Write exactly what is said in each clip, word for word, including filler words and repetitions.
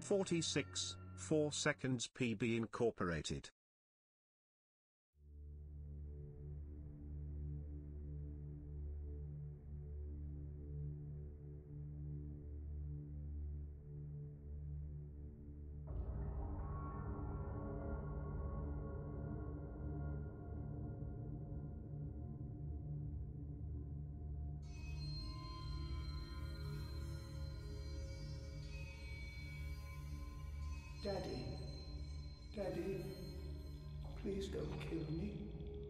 forty-six, four seconds P B Incorporated. Daddy, Daddy, please don't kill me.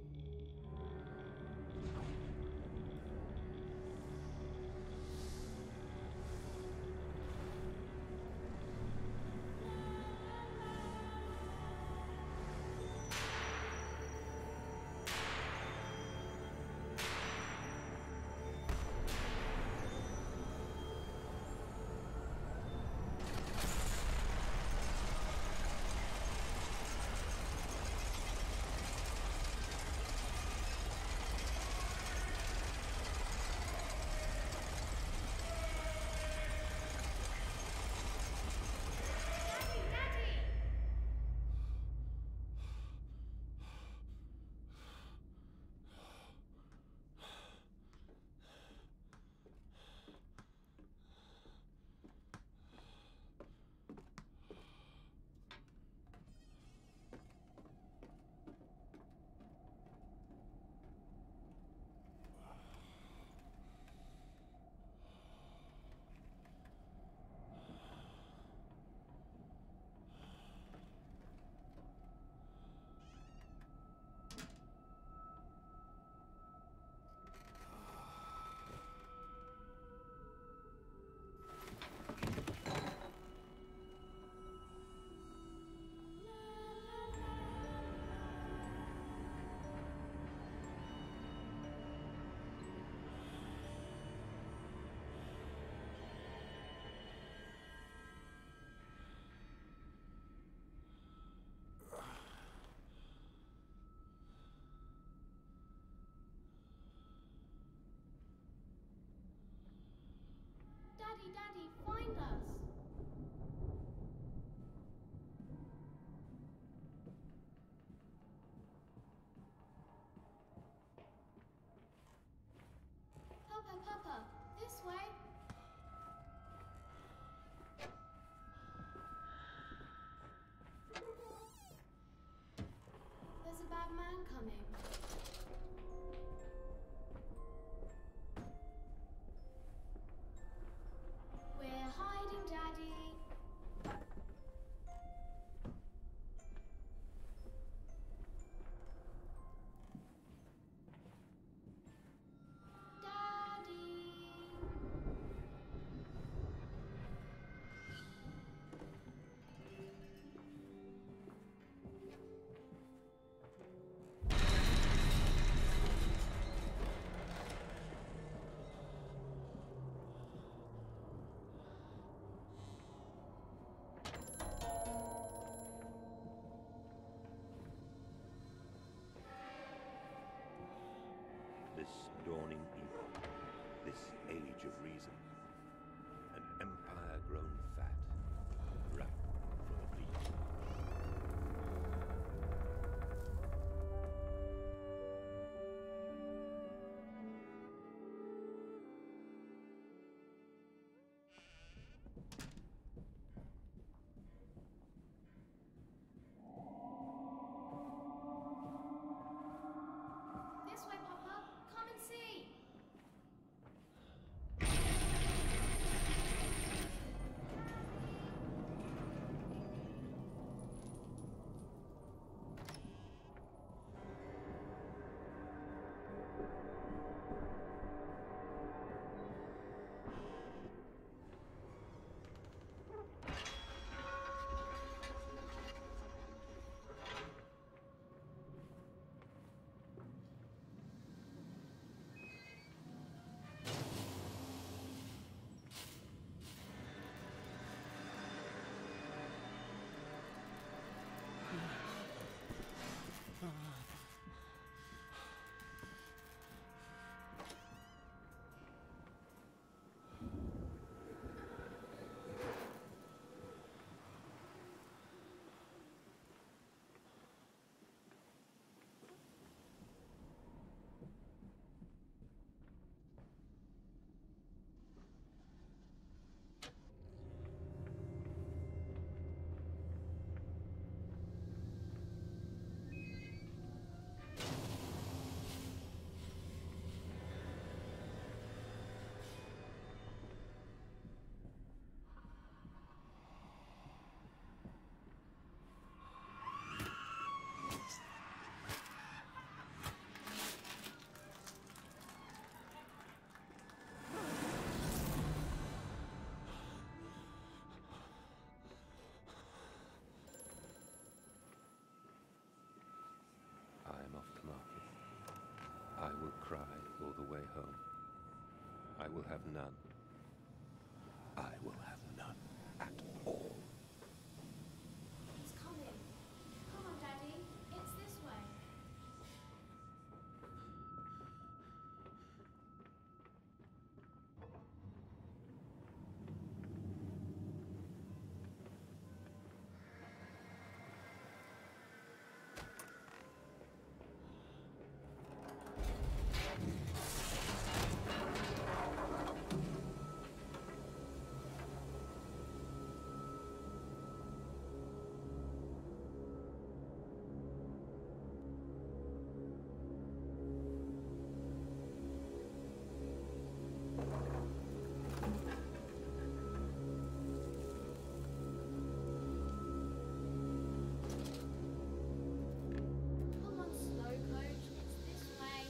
Daddy, Daddy, find us! Papa, Papa, this way! There's a bad man coming. We're hiding, Daddy. Daddy. This dawning epoch, this age of reason, an empire grown fat, ripe for the bleat. This way, Papa. Come and see. way home. I will have none. I will have none at all. It's coming. Come on, Daddy. It's this way. Come on, slow coach. It's this way.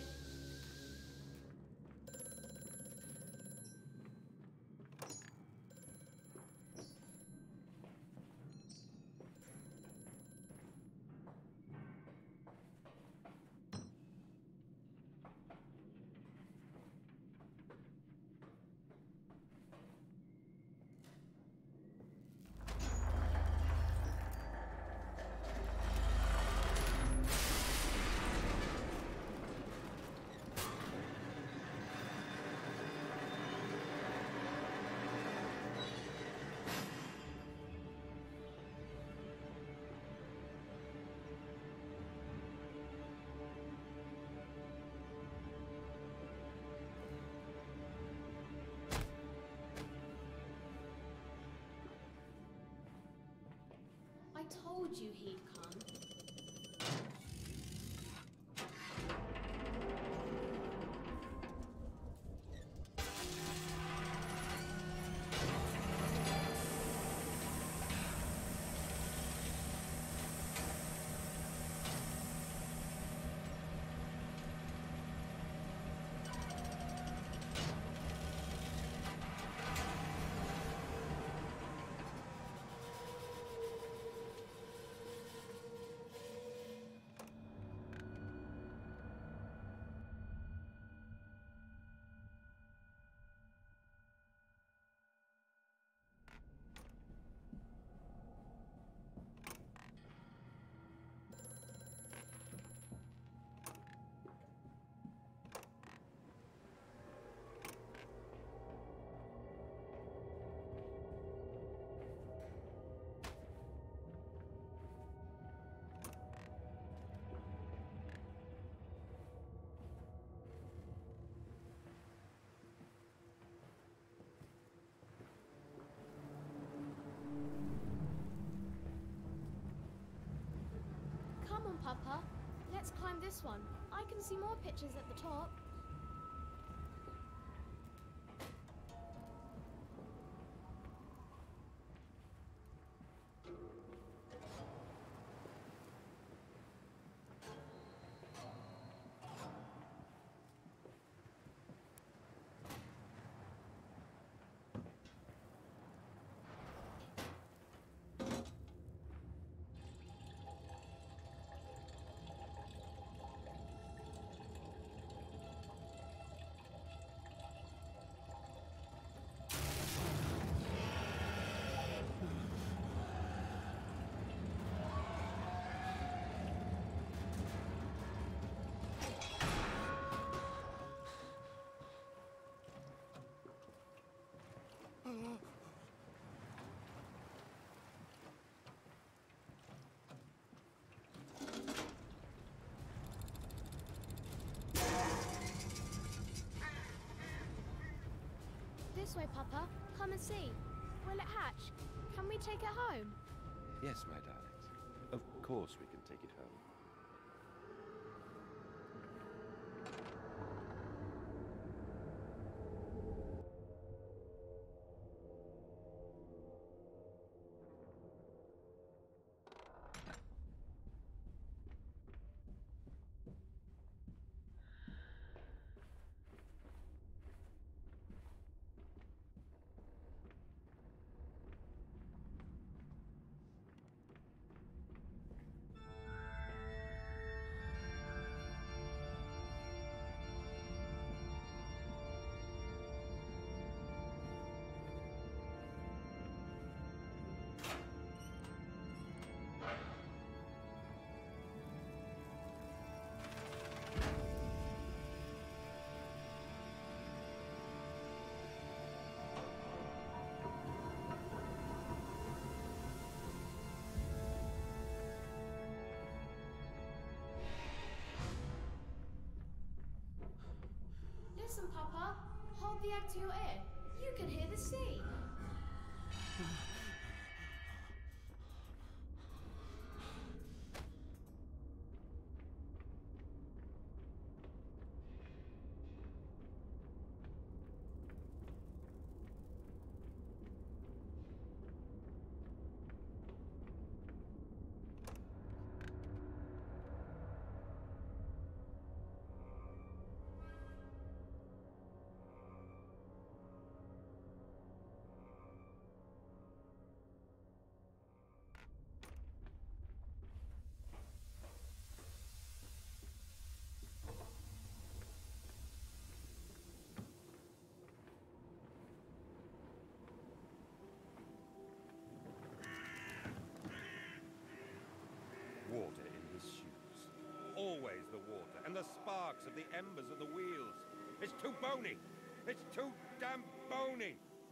I told you he'd come. Come on, Papa. Let's climb this one. I can see more pictures at the top. This way, Papa. Come and see. Will it hatch? Can we take it home? Yes, my darlings. Of course we can take it home. neck to your ear. You can hear the sea. Water in his shoes. Always the water, and the sparks of the embers of the wheels. It's too bony! It's too damn bony!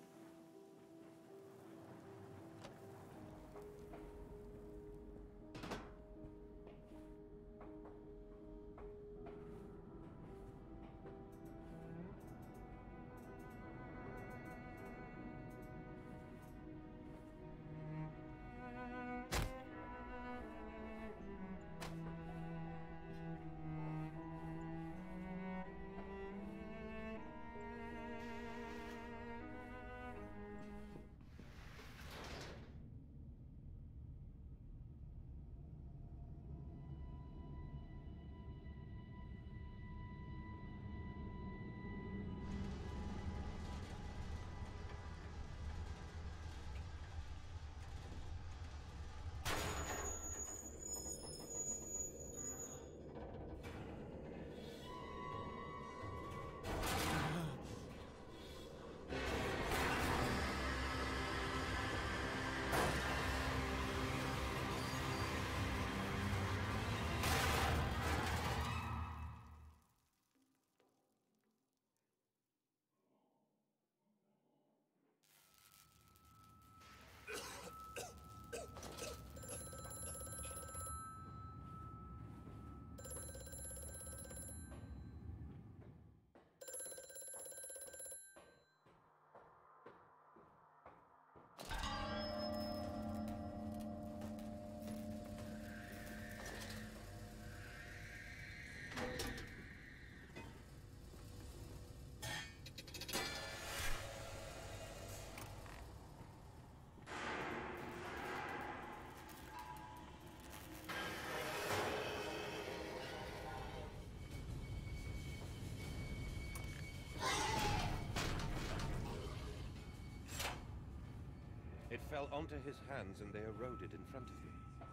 It fell onto his hands and they eroded in front of him.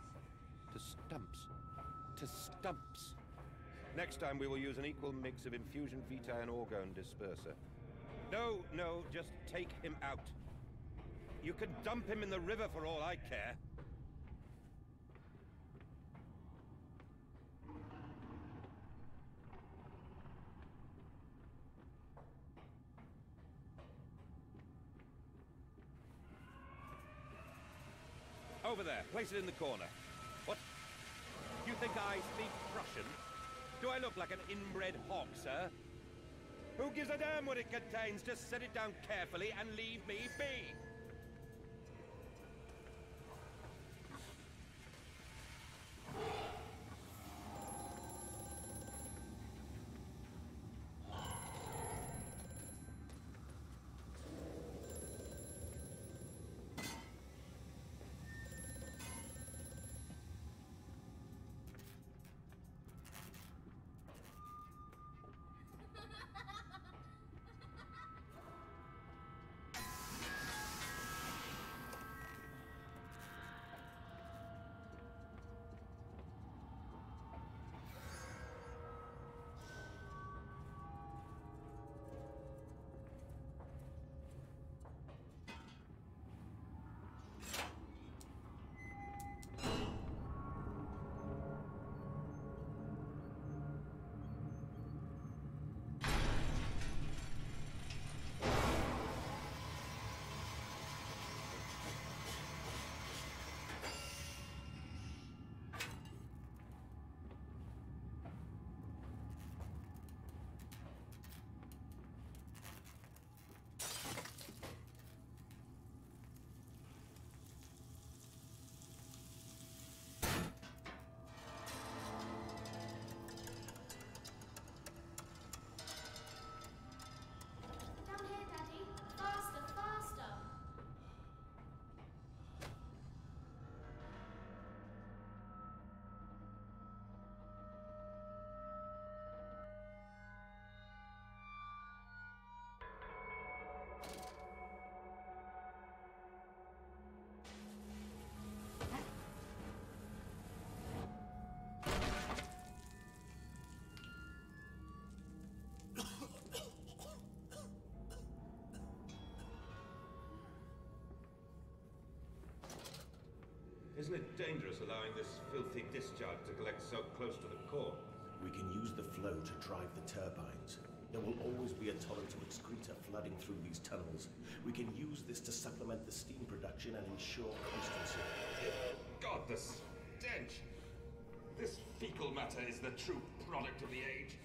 To stumps. To stumps. Next time we will use an equal mix of infusion vitae and orgone disperser. No, no, just take him out. You can dump him in the river for all I care. Over there, place it in the corner. What? You think I speak Prussian? Do I look like an inbred hawk, sir? Who gives a damn what it contains? Just set it down carefully and leave me be! Isn't it dangerous allowing this filthy discharge to collect so close to the core? We can use the flow to drive the turbines. There will always be a torrent of excreta flooding through these tunnels. We can use this to supplement the steam production and ensure constancy. God, the stench! This fecal matter is the true product of the age.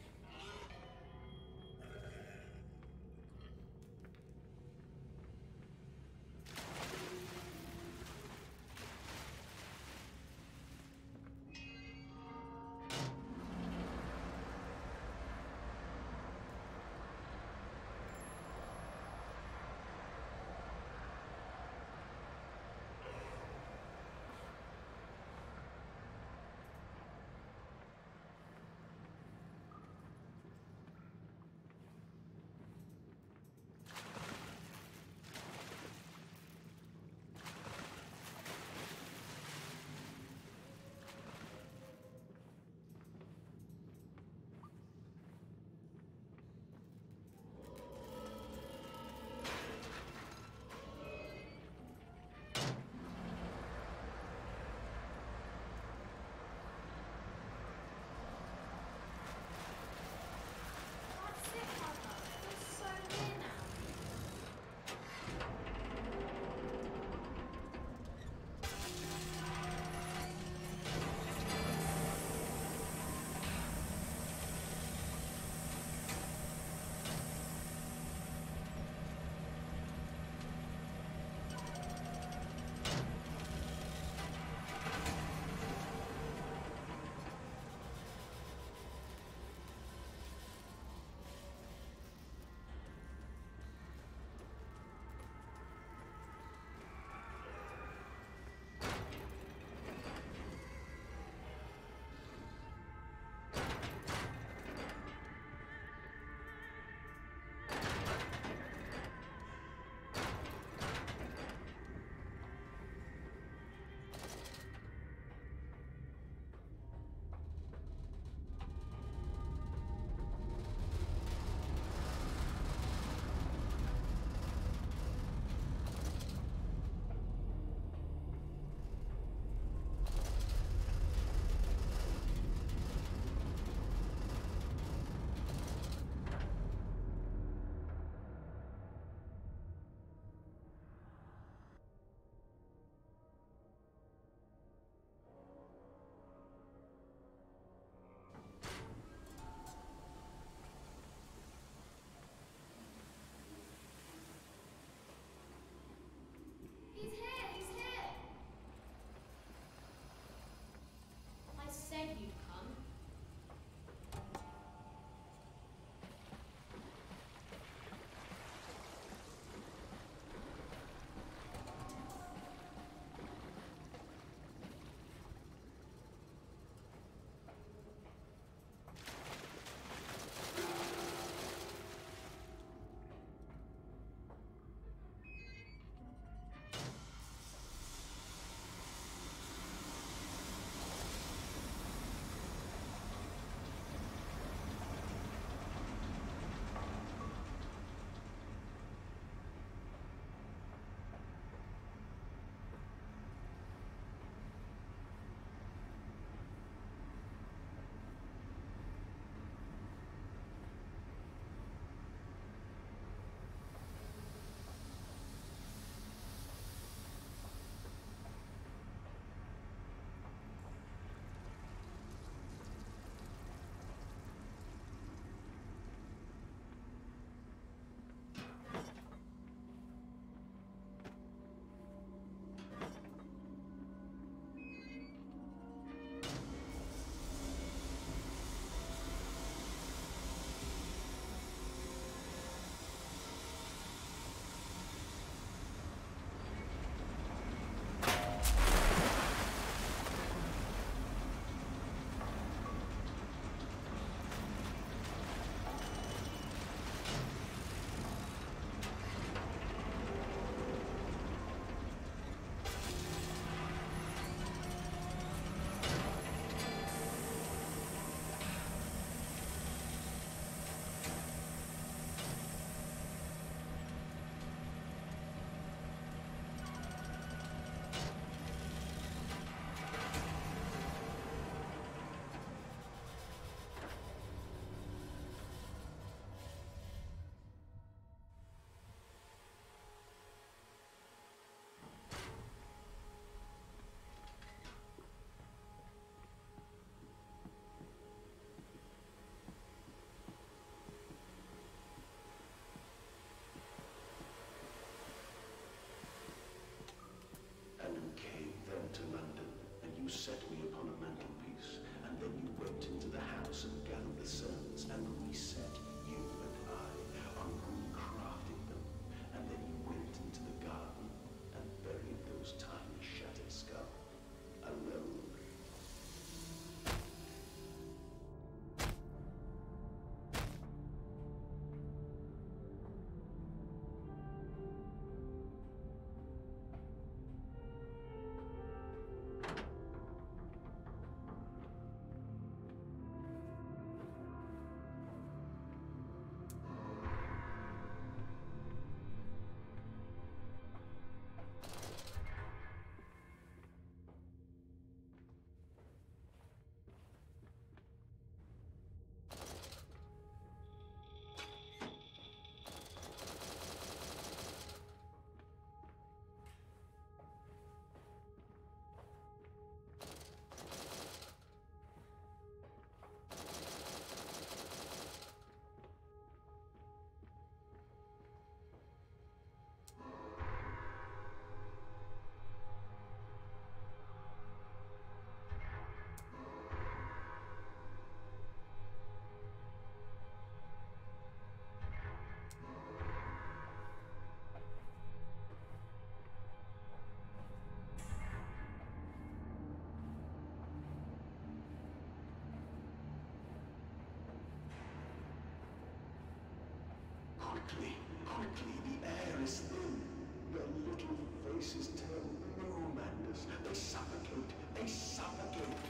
press in. Your little faces tell. No, Mandus. They suffocate. They suffocate.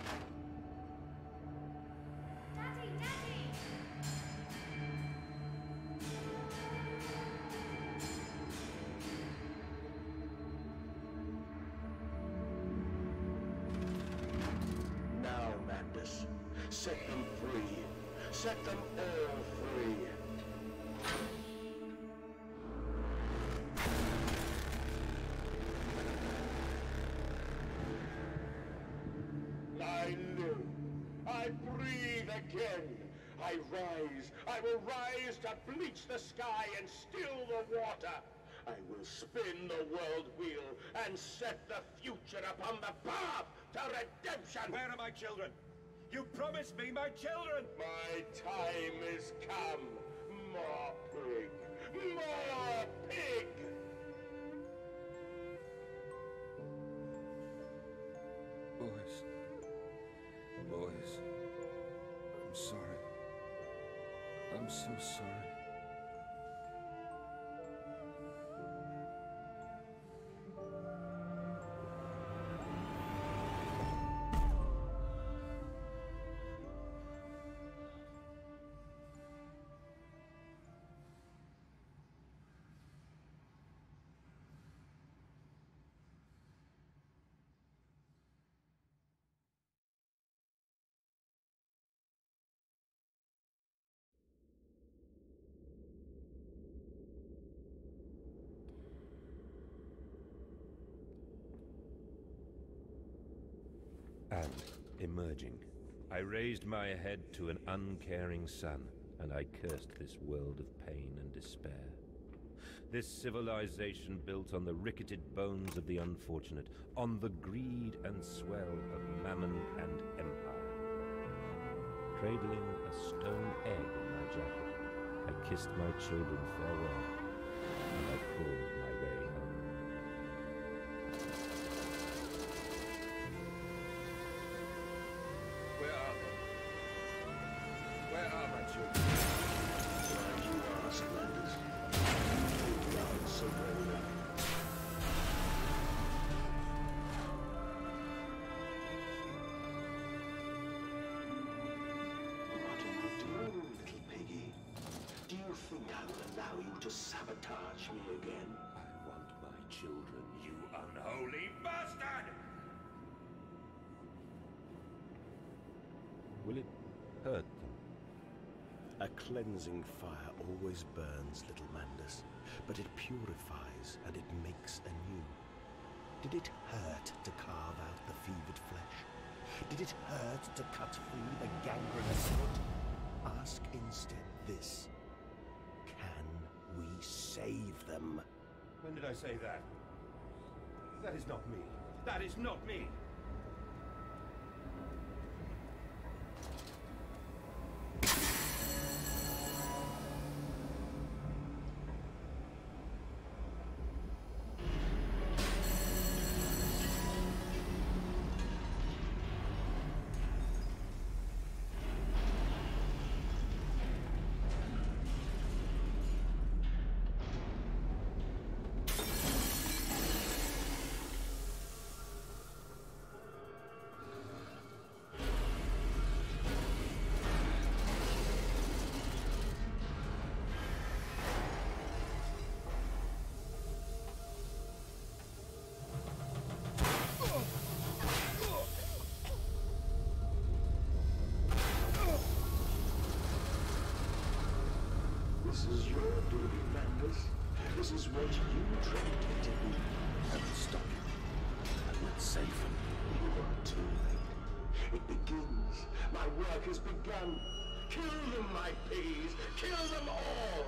Daddy, Daddy! Now, Mandus. Set them free. Set them all free. I live. I breathe again. I rise. I will rise to bleach the sky and still the water. I will spin the world wheel and set the future upon the path to redemption. Where are my children? You promised me my children! My time is come. More pig. More pig. Boys. Boys. I'm sorry. I'm so sorry. And, emerging, I raised my head to an uncaring sun, and I cursed this world of pain and despair. This civilization built on the ricketed bones of the unfortunate, on the greed and swell of mammon and empire. Cradling a stone egg in my jacket, I kissed my children farewell, and I crawled my way home. Where are they? Where are my children? Why you ask, Landers? You answer well enough. What are you doing, little piggy? Do you think I will allow you to sabotage me again? I want my children, you unholy bastard! Will it hurt them? A cleansing fire always burns, little Mandus, but it purifies and it makes anew. Did it hurt to carve out the fevered flesh? Did it hurt to cut free the gangrenous foot? Ask instead this. Can we save them? When did I say that? That is not me. That is not me! This is your duty, Mandus. This is what you trained me to be. I will stop you. I will save them. You are too late. It begins. My work has begun. Kill them, my piggies. Kill them all.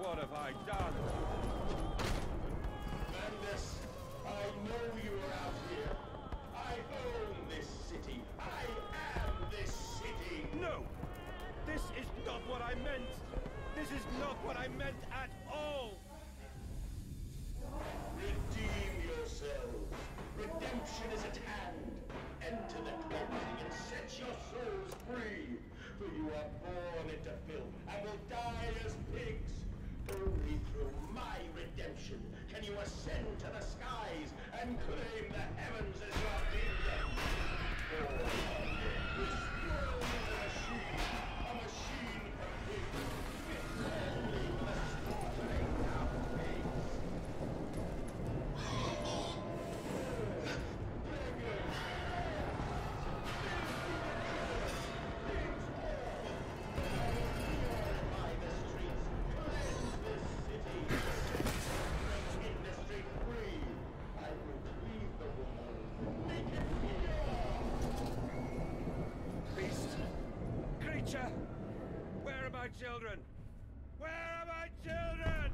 What have I done? Mandus, I know you are out here. I own this city. I am this city. No! This is not what I meant! This is not what I meant at all! Redeem yourselves. Redemption is at hand. Enter the cleansing and set your souls free. For you are born into filth and will die as pigs. Only through my redemption can you ascend to the skies and claim the heavens as your kingdom. For this world is a machine, a machine for pigs, fit only for the slaughtering of pigs. Where are my children? Where are my children?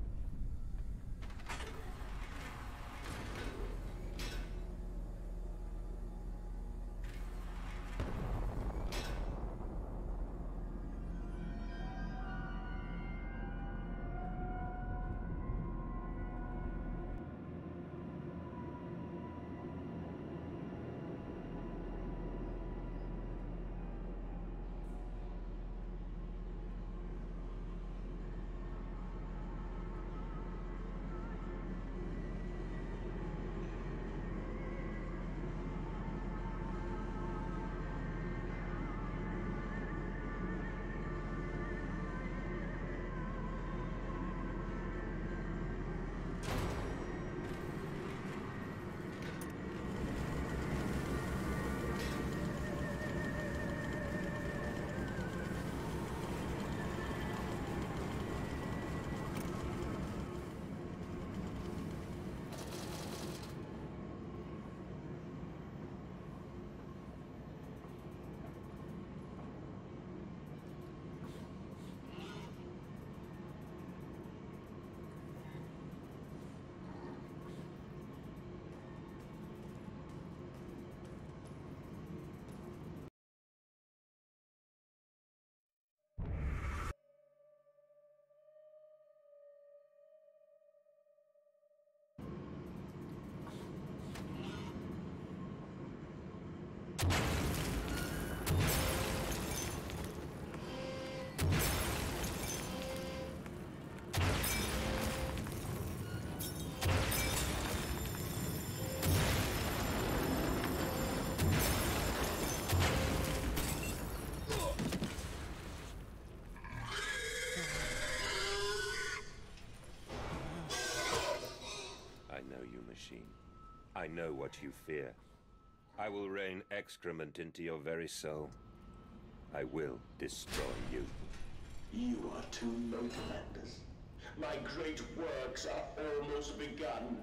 I know what you fear. I will rain excrement into your very soul. I will destroy you. You are too late, Mandus. My great works are almost begun.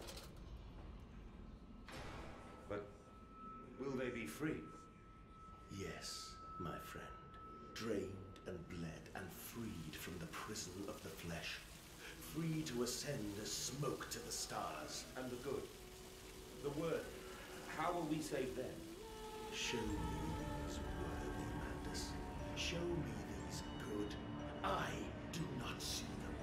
But will they be free? Yes, my friend. Drained and bled and freed from the prison of the flesh. Free to ascend as smoke to the stars. And the good? The word? How will we save them? Show me these worthy, Mandus. Show me these good. I do not see them.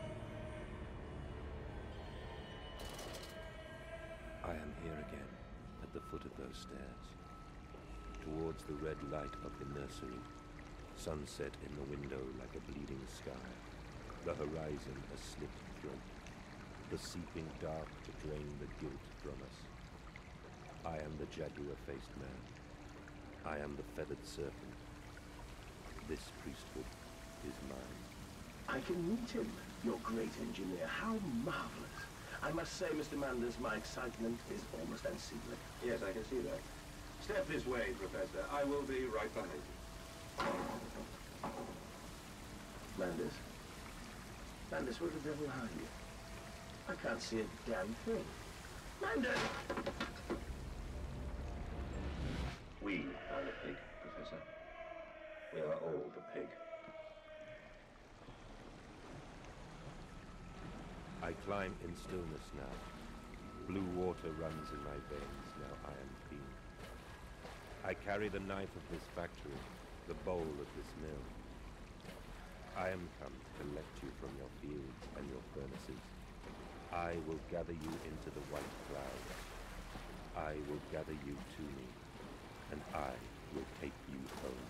I am here again, at the foot of those stairs. Towards the red light of the nursery. Sunset in the window like a bleeding sky. The horizon a slit throat. The seeping dark to drain the guilt from us. I am the jaguar-faced man. I am the feathered serpent. This priesthood is mine. I can meet him, your great engineer. How marvelous. I must say, Mister Mandus, my excitement is almost unseemly. Yes, I can see that. Step this way, Professor. I will be right behind you. Mandus? Mandus, where the devil are you? I can't see a damn thing. Mandus! We are the pig, Professor. We are all the pig. I climb in stillness now. Blue water runs in my veins, now I am clean. I carry the knife of this factory, the bowl of this mill. I am come to collect you from your fields and your furnaces. I will gather you into the white clouds. I will gather you to me, and I will take you home.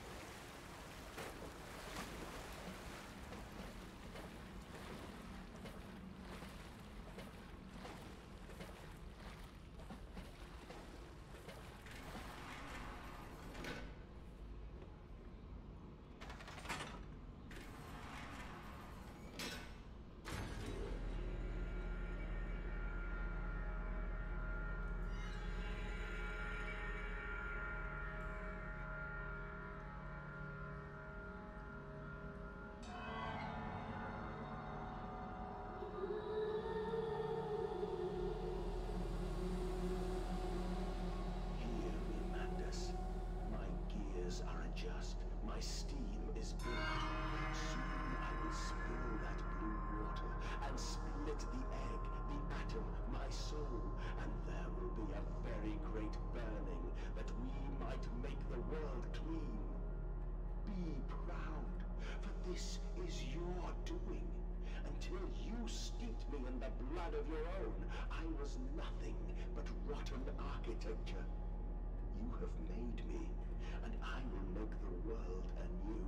Are adjust. My steam is built. Soon I will spill that blue water and split the egg, the atom, my soul, and there will be a very great burning that we might make the world clean. Be proud, for this is your doing. Until you steeped me in the blood of your own, I was nothing but rotten architecture. You have made me, and I will make the world anew.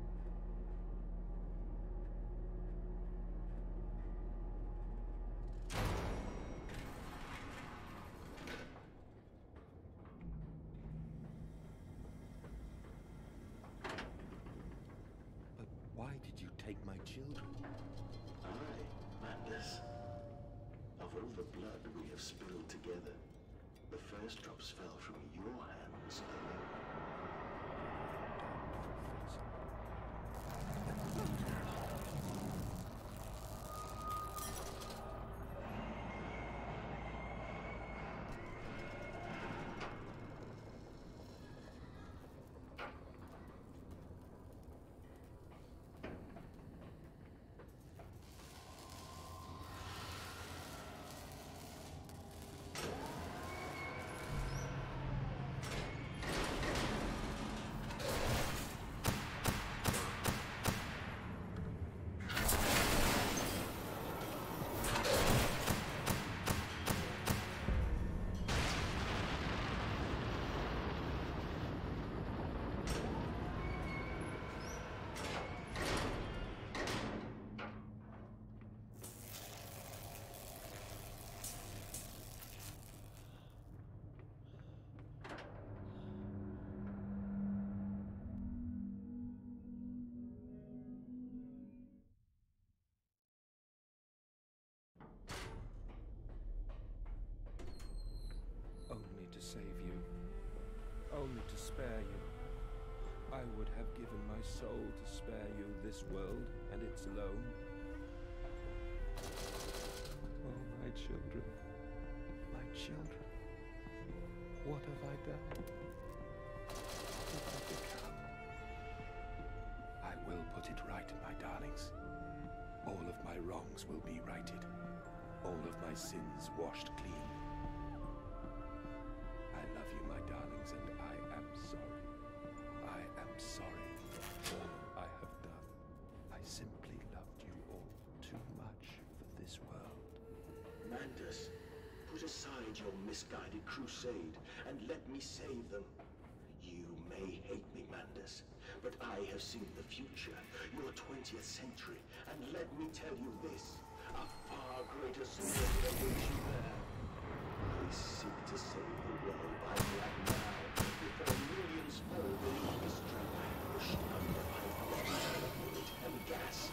But why did you take my children? I, Mandus. Of all the blood we have spilled together, the first drops fell from your hands alone. Only to save you. Only to spare you. I would have given my soul to spare you this world and its loan. Oh, my children. My children. What have I done? What have I become? I will put it right, my darlings. All of my wrongs will be righted. All of my sins washed clean. I love you, my darlings, and I am sorry. I am sorry for all I have done. I simply loved you all too much for this world. Mandus, put aside your misguided crusade and let me save them. You may hate me, Mandus, but I have seen the future, your twentieth century, and let me tell you this, a far greater sword awaits you there. I seek to save the world by black now, before millions fall beneath history, pushed under by blood, bullet, and gas.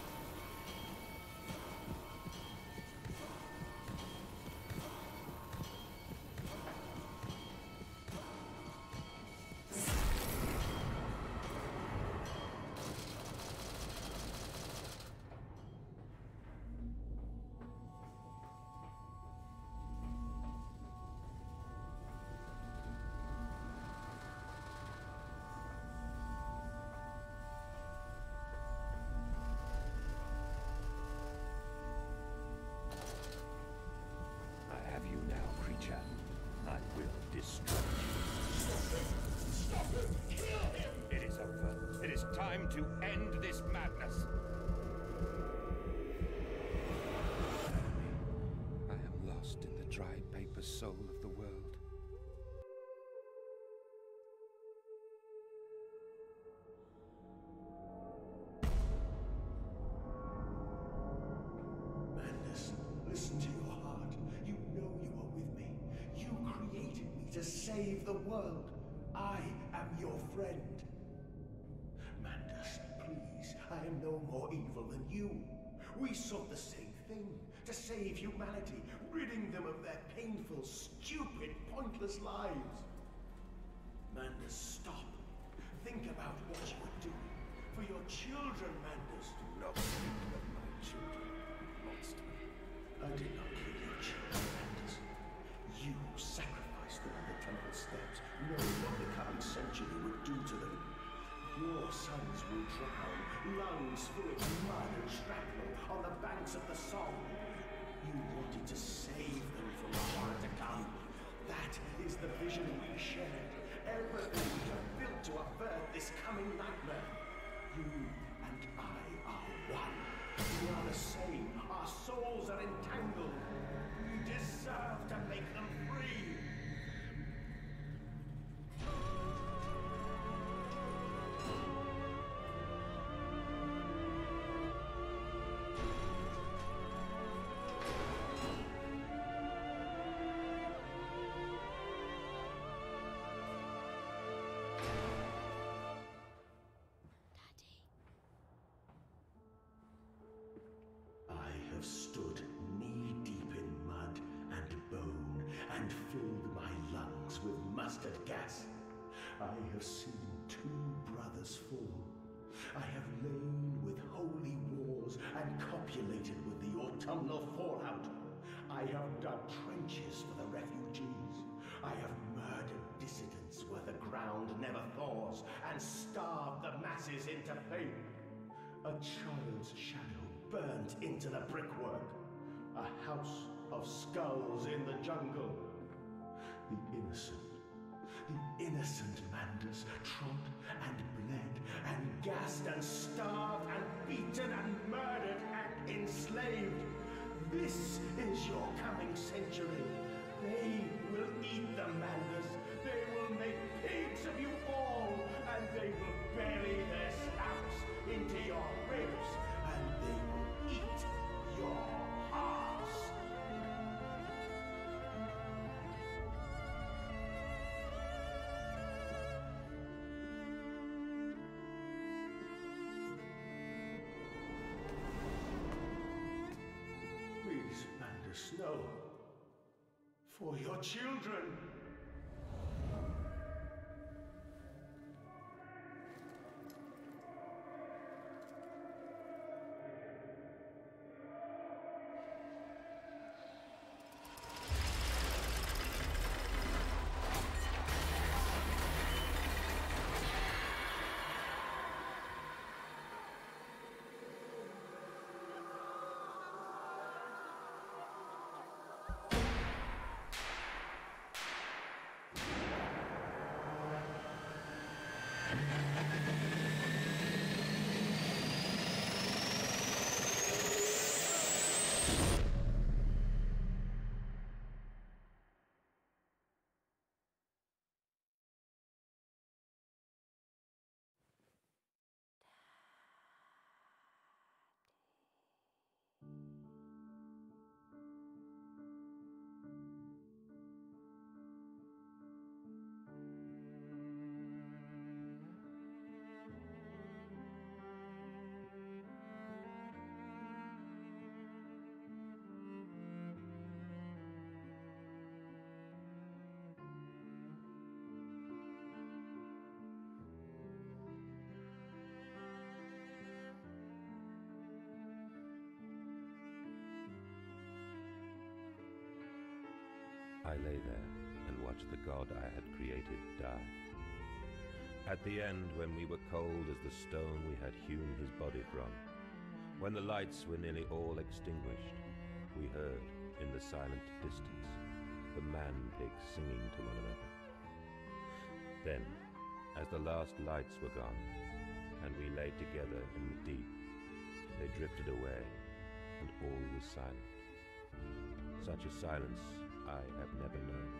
the soul of the world. Mandus, listen to your heart. You know you are with me. You created me to save the world. I am your friend. Mandus, please, I am no more evil than you. We sought the same thing, to save humanity, ridding them of their painful, stupid, pointless lives. Mandus, stop. Think about what you are doing. For your children, Mandus. Do not speak of my children, monster. I did not kill your children, Mandus. You sacrificed them on the temple steps, knowing what the coming century would do to them. Your sons will drown, lungs full of mud and shrapnel, on the banks of the Somme. You wanted to save them from the horror to come. That is the vision we shared. Everything we have built to avert this coming nightmare. You and I are one. We are the same. Our souls are entangled. We deserve to make them free. I have stood knee-deep in mud and bone and filled my lungs with mustard gas. I have seen two brothers fall. I have lain with holy wars and copulated with the autumnal fallout. I have dug trenches for the refugees. I have murdered dissidents where the ground never thaws and starved the masses into pain. A child's shadow burnt into the brickwork. A house of skulls in the jungle. The innocent, the innocent Mandus trod and bled and gassed and starved and beaten and murdered and enslaved. This is your coming century. They will eat the Mandus. They will make pigs of you all, and they will bury their snouts into your ribs, and they will eat your hearts. Please, Mandus, no. For your children. I lay there and watched the god I had created die. At the end, when we were cold as the stone we had hewn his body from, when the lights were nearly all extinguished, we heard, in the silent distance, the man-pigs singing to one another. Then, as the last lights were gone, and we lay together in the deep, they drifted away, and all was silent. Such a silence I have never known.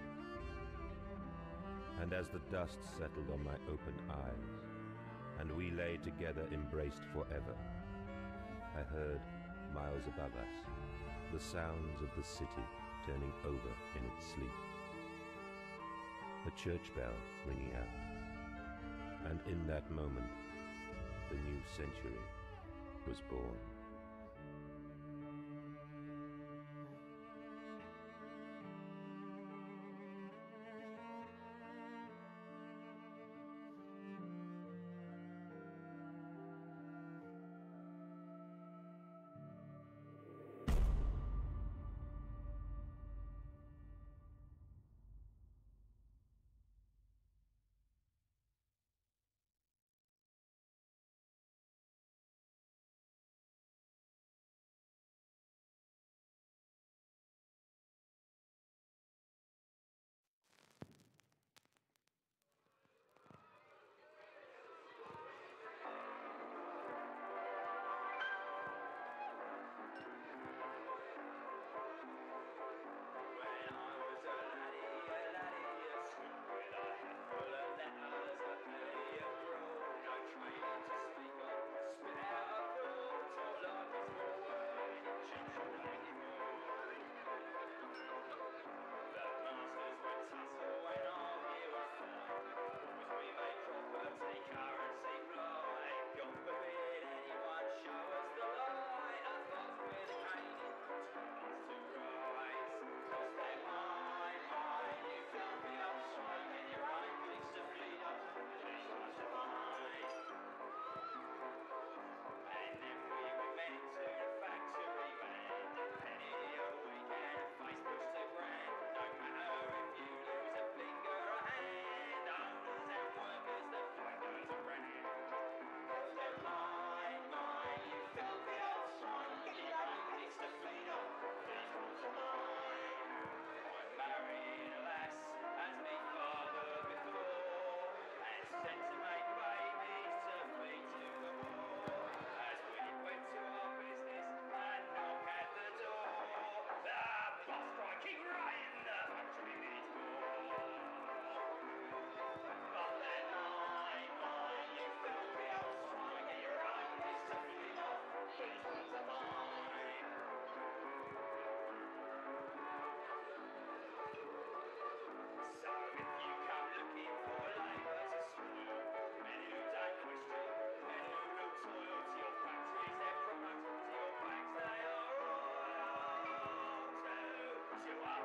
And as the dust settled on my open eyes, and we lay together embraced forever, I heard, miles above us, the sounds of the city turning over in its sleep. A church bell ringing out, and in that moment, the new century was born. You are